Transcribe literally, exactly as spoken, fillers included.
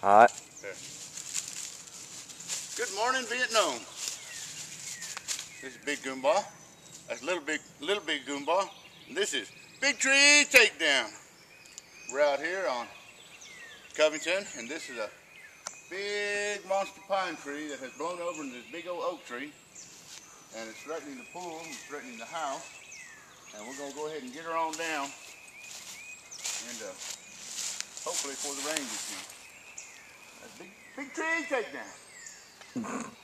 All right. Okay. Good morning, Vietnam. This is Big Goombah. That's Little Big Little Big Goombah. And this is Big Tree Takedown. We're out here on Covington, and this is a big monster pine tree that has blown over into this big old oak tree, and it's threatening the pool, it's threatening the house, and we're gonna go ahead and get her on down, and uh, hopefully before the rain gets in. That's Big Big Tree Takedown.